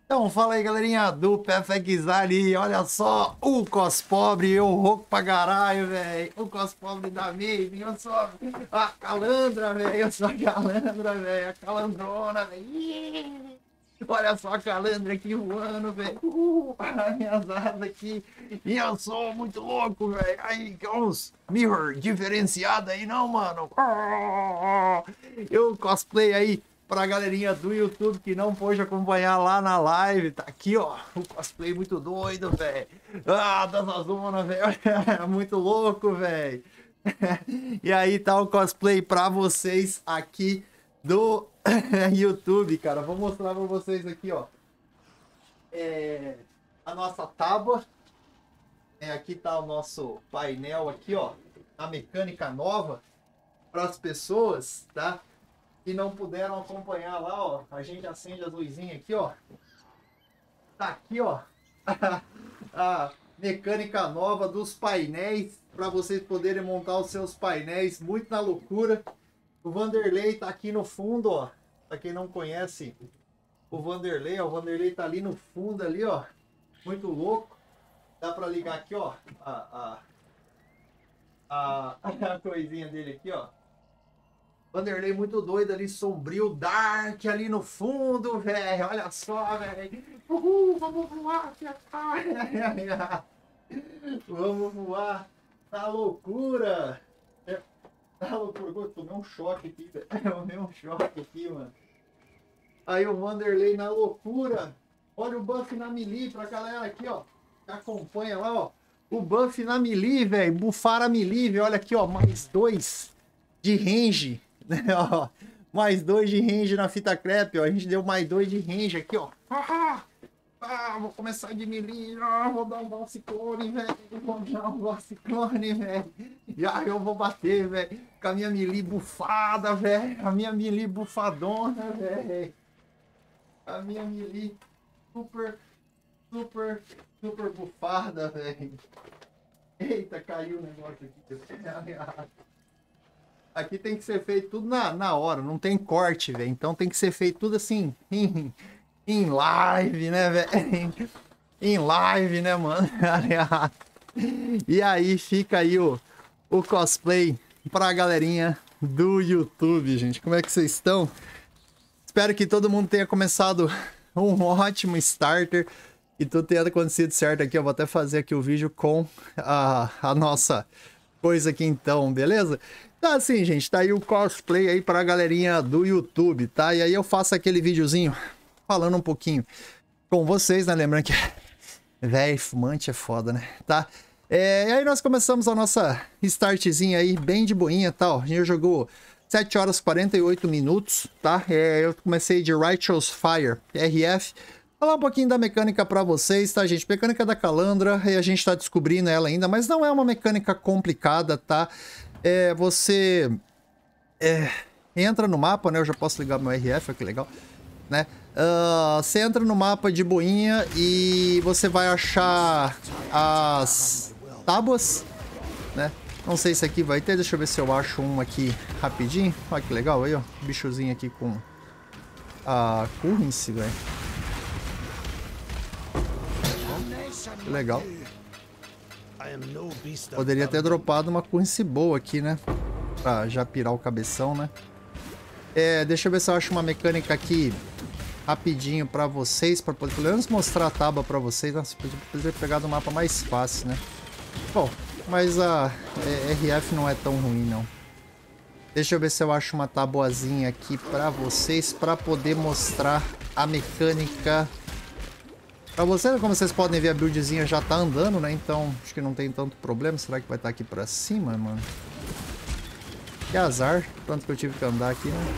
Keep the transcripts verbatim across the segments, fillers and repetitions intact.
Então, fala aí, galerinha do P F X ali. Olha só, o cospobre, eu rouco pra caralho, velho. O cospobre da Maeve, eu sou a calandra, velho. Eu sou a calandra, velho. A calandrona, velho. Olha só a calandra aqui voando, velho. Uh, as minhas asas aqui. E eu sou muito louco, velho. Aí, que uns mirror diferenciado aí, não, mano. Eu cosplay aí pra galerinha do YouTube que não pôde acompanhar lá na live. Tá aqui, ó. O cosplay muito doido, velho. Ah, da zona, velho. Muito louco, velho. E aí tá o cosplay pra vocês aqui do YouTube, cara. Vou mostrar pra vocês aqui, ó. É, a nossa tábua. É, aqui tá o nosso painel aqui, ó. A mecânica nova para as pessoas, tá? Que não puderam acompanhar lá, ó. A gente acende as luzinhas aqui, ó. Tá aqui, ó. A mecânica nova dos painéis para vocês poderem montar os seus painéis muito na loucura. O Vanderlei tá aqui no fundo, ó. Pra quem não conhece o Vanderlei, ó, o Vanderlei tá ali no fundo ali, ó. Muito louco. Dá pra ligar aqui, ó. A, a, a, a coisinha dele aqui, ó. Vanderlei muito doido ali, sombrio, dark ali no fundo, velho. Olha só, velho. Uhul, vamos voar. Vamos voar. Tá loucura. Tá loucura. Eu tomei um choque aqui, velho. Eu tomei um choque aqui, mano. Aí o Vanderlei na loucura. Olha o buff na melee pra galera aqui, ó. Que acompanha lá, ó. O buff na melee, velho. Bufar a melee, velho. Olha aqui, ó. Mais dois de range. Ó, mais dois de range na fita crepe, ó. A gente deu mais dois de range aqui, ó. Ah, ah, vou começar de melee. Ah, vou dar um bom ciclone, velho. Vou dar um bom ciclone, velho. Já eu vou bater, velho. Com a minha melee bufada, velho. A minha melee bufadona, velho. A minha melee super, super, super bufada, velho. Eita, caiu o negócio aqui. Aqui tem que ser feito tudo na, na hora, não tem corte, velho. Então tem que ser feito tudo assim, em, em live, né, velho? Em live, né, mano? E aí fica aí o, o cosplay pra galerinha do YouTube, gente. Como é que vocês estão? Espero que todo mundo tenha começado um ótimo starter e tudo tenha acontecido certo aqui. Eu vou até fazer aqui o vídeo com a, a nossa coisa aqui então, beleza? Tá assim, gente, tá aí o cosplay aí pra galerinha do YouTube, tá? E aí eu faço aquele videozinho falando um pouquinho com vocês, né? Lembrando que, velho, fumante é foda, né? Tá? É, e aí nós começamos a nossa startzinha aí, bem de boinha, tá? Ó, a gente jogou sete horas e quarenta e oito minutos, tá? É, eu comecei de Righteous Fire, R F. Falar um pouquinho da mecânica pra vocês, tá, gente? Mecânica da Calandra, e a gente tá descobrindo ela ainda, mas não é uma mecânica complicada, tá? É, você é, entra no mapa, né? Eu já posso ligar meu R F, olha que legal, né? Uh, você entra no mapa de boinha e você vai achar as tábuas, né? Não sei se aqui vai ter, deixa eu ver se eu acho um aqui rapidinho. Olha que legal aí, ó. Bichozinho aqui com a currency, velho. Que legal. Poderia ter dropado uma currency boa aqui, né? Pra já pirar o cabeção, né? É, deixa eu ver se eu acho uma mecânica aqui rapidinho pra vocês, pra poder pelo menos mostrar a tábua pra vocês. Nossa, poderia ter pegado um mapa mais fácil, né? Bom, mas a é, R F não é tão ruim, não. Deixa eu ver se eu acho uma tabuazinha aqui pra vocês, pra poder mostrar a mecânica. Pra vocês, como vocês podem ver, a buildzinha já tá andando, né? Então, acho que não tem tanto problema. Será que vai estar aqui pra cima, mano? Que azar. Tanto que eu tive que andar aqui, né?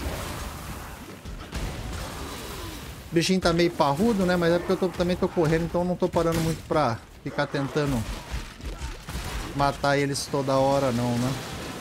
O bichinho tá meio parrudo, né? Mas é porque eu tô, também tô correndo, então eu não tô parando muito pra ficar tentando matar eles toda hora, não, né?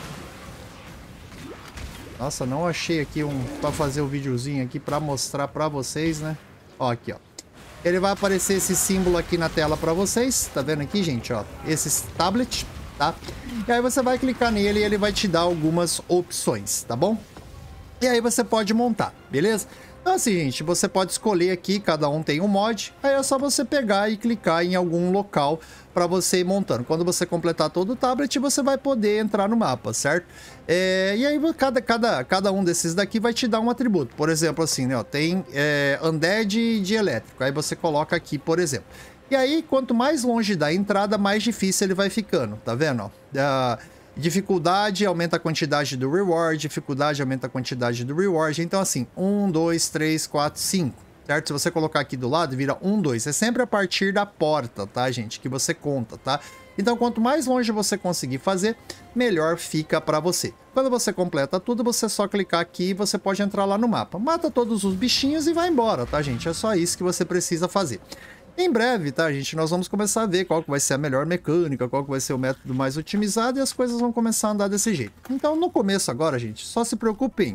Nossa, não achei aqui um pra fazer o videozinho aqui pra mostrar pra vocês, né? Ó, aqui, ó. Ele vai aparecer esse símbolo aqui na tela pra vocês. Tá vendo aqui, gente, ó? Esse tablet, tá? E aí você vai clicar nele e ele vai te dar algumas opções, tá bom? E aí você pode montar, beleza? Então assim, gente, você pode escolher aqui, cada um tem um mod, aí é só você pegar e clicar em algum local para você ir montando. Quando você completar todo o tablet, você vai poder entrar no mapa, certo? É, e aí cada, cada, cada um desses daqui vai te dar um atributo. Por exemplo, assim, né, ó, tem é, Undead de elétrico, aí você coloca aqui, por exemplo. E aí, quanto mais longe da entrada, mais difícil ele vai ficando, tá vendo? Ó? Uh, dificuldade aumenta a quantidade do reward, dificuldade aumenta a quantidade do reward. Então, assim, um, dois, três, quatro, cinco, certo? Se você colocar aqui do lado, vira um, dois. É sempre a partir da porta, tá, gente? Que você conta, tá? Então, quanto mais longe você conseguir fazer, melhor fica pra você. Quando você completa tudo, você só clicar aqui e você pode entrar lá no mapa. Mata todos os bichinhos e vai embora, tá, gente? É só isso que você precisa fazer. Em breve, tá, gente, nós vamos começar a ver qual que vai ser a melhor mecânica, qual que vai ser o método mais otimizado e as coisas vão começar a andar desse jeito. Então, no começo agora, gente, só se preocupem.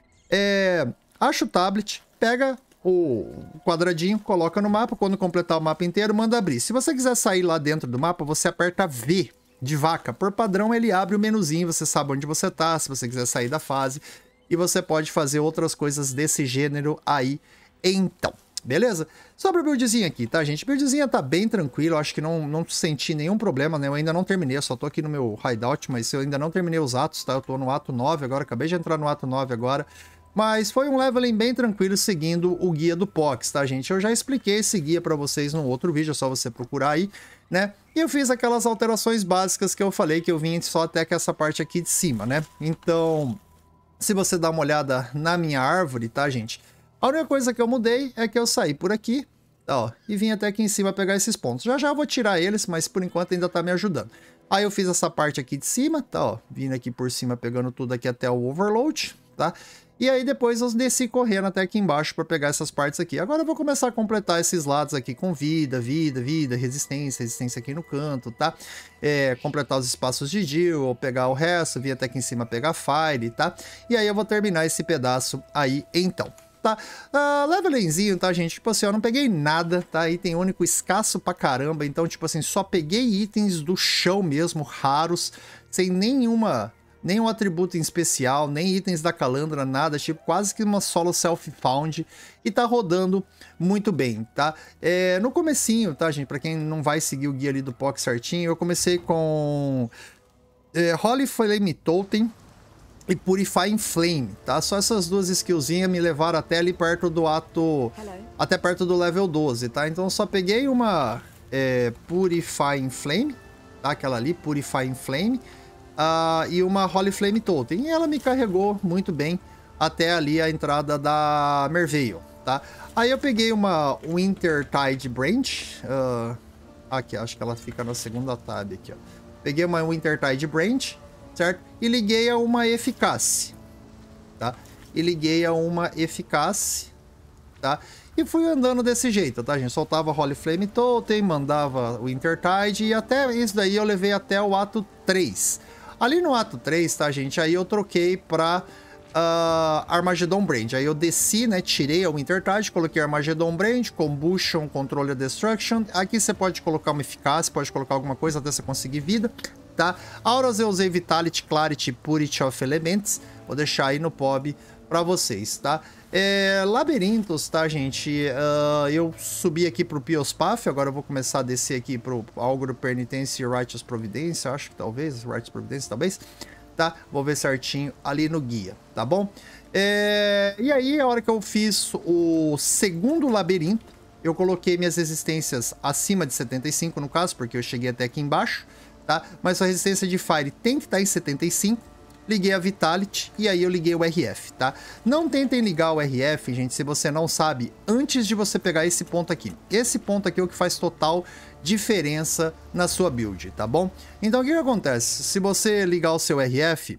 É, acha o tablet, pega o quadradinho, coloca no mapa, quando completar o mapa inteiro, manda abrir. Se você quiser sair lá dentro do mapa, você aperta V de vaca. Por padrão, ele abre o menuzinho, você sabe onde você tá, se você quiser sair da fase. E você pode fazer outras coisas desse gênero aí, então. Beleza? Sobre a buildzinha aqui, tá, gente? A buildzinha tá bem tranquila, eu acho que não, não senti nenhum problema, né? Eu ainda não terminei, eu só tô aqui no meu hideout, mas eu ainda não terminei os atos, tá? Eu tô no ato nove agora, acabei de entrar no ato nove agora. Mas foi um leveling bem tranquilo seguindo o guia do Pox, tá, gente? Eu já expliquei esse guia pra vocês no outro vídeo, é só você procurar aí, né? E eu fiz aquelas alterações básicas que eu falei, que eu vim só até que essa parte aqui de cima, né? Então, se você dá uma olhada na minha árvore, tá, gente? A única coisa que eu mudei é que eu saí por aqui, ó, e vim até aqui em cima pegar esses pontos. Já já eu vou tirar eles, mas por enquanto ainda tá me ajudando. Aí eu fiz essa parte aqui de cima, tá, ó, vindo aqui por cima pegando tudo aqui até o overload, tá? E aí depois eu desci correndo até aqui embaixo para pegar essas partes aqui. Agora eu vou começar a completar esses lados aqui com vida, vida, vida, resistência, resistência aqui no canto, tá? É, completar os espaços de Jill, pegar o resto, vir até aqui em cima pegar Fire, tá? E aí eu vou terminar esse pedaço aí então. Tá? Uh, levelingzinho, tá, gente? Tipo assim, eu não peguei nada, tá? Item único escasso pra caramba. Então, tipo assim, só peguei itens do chão mesmo, raros, sem nenhuma, nenhum atributo em especial, nem itens da Calandra, nada. Tipo, quase que uma solo self-found. E tá rodando muito bem, tá? É, no comecinho, tá, gente? Pra quem não vai seguir o guia ali do Pox certinho, eu comecei com é, Holy Flame Totem e Purifying Flame, tá? Só essas duas skillzinhas me levaram até ali perto do ato... Hello. Até perto do level doze, tá? Então eu só peguei uma é, Purifying Flame, tá? Aquela ali, Purifying Flame, uh, e uma Holy Flame Totem. E ela me carregou muito bem até ali a entrada da Merveil, tá? Aí eu peguei uma Wintertide Branch, uh, aqui, acho que ela fica na segunda tab aqui, ó. Peguei uma Wintertide Branch, certo? E liguei a uma eficácia, tá? E liguei a uma eficácia, tá? E fui andando desse jeito, tá, gente? Soltava Holy Flame Totem, mandava o Wintertide e até isso daí eu levei até o ato três. Ali no ato três, tá, gente? Aí eu troquei pra uh, Armageddon Brand. Aí eu desci, né? Tirei a Wintertide, coloquei Armageddon Brand, Combustion, Control Destruction. Aqui você pode colocar uma eficácia, pode colocar alguma coisa até você conseguir vida, tá? Auras eu usei Vitality, Clarity, Purity of Elements. Vou deixar aí no P O B pra vocês, tá? É, labirintos, tá, gente? Uh, eu subi aqui pro Piospaf, agora eu vou começar a descer aqui pro Algor Penitência e Righteous Providência, acho que talvez, Righteous Providência, talvez, tá? Vou ver certinho ali no guia, tá bom? É, e aí, a hora que eu fiz o segundo labirinto, eu coloquei minhas resistências acima de setenta e cinco, no caso, porque eu cheguei até aqui embaixo, tá? Mas a resistência de Fire tem que estar em setenta e cinco. Liguei a Vitality e aí eu liguei o R F, tá? Não tentem ligar o R F, gente, se você não sabe, antes de você pegar esse ponto aqui. Esse ponto aqui é o que faz total diferença na sua build, tá bom? Então o que que acontece? Se você ligar o seu R F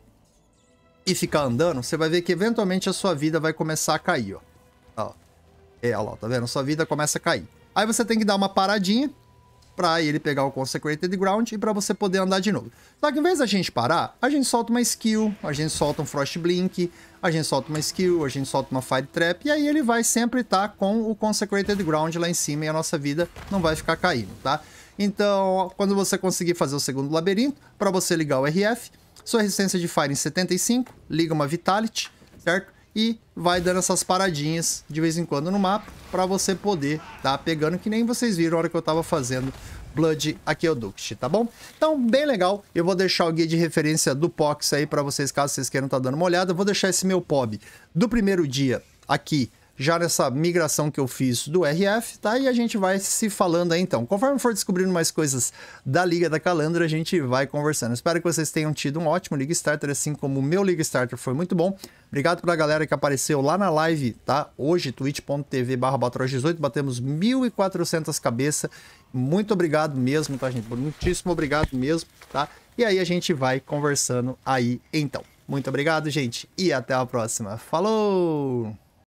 e ficar andando, você vai ver que eventualmente a sua vida vai começar a cair, ó. Ó. É, ó lá, tá vendo? Sua vida começa a cair. Aí você tem que dar uma paradinha pra ele pegar o Consecrated Ground e pra você poder andar de novo. Só que em vez da gente parar, a gente solta uma skill, a gente solta um Frost Blink, a gente solta uma skill, a gente solta uma Fire Trap, e aí ele vai sempre estar com o Consecrated Ground lá em cima e a nossa vida não vai ficar caindo, tá? Então, quando você conseguir fazer o segundo labirinto, pra você ligar o R F, sua resistência de Fire em setenta e cinco, liga uma Vitality, certo? e vai dando essas paradinhas de vez em quando no mapa para você poder tá pegando, que nem vocês viram na hora que eu tava fazendo Blood Aqueduct, tá bom? Então, bem legal. Eu vou deixar o guia de referência do Pox aí para vocês, caso vocês queiram estar tá dando uma olhada. Eu vou deixar esse meu P O B do primeiro dia aqui, já nessa migração que eu fiz do R F, tá? E a gente vai se falando aí então. Conforme for descobrindo mais coisas da Liga da Calandra, a gente vai conversando. Espero que vocês tenham tido um ótimo Liga Starter, assim como o meu Liga Starter foi muito bom. Obrigado pra galera que apareceu lá na live, tá? Hoje, twitch ponto tv barra batroz dezoito, batemos mil e quatrocentas cabeças. Muito obrigado mesmo, tá, gente? Muitíssimo obrigado mesmo, tá? E aí a gente vai conversando aí então. Muito obrigado, gente, e até a próxima. Falou!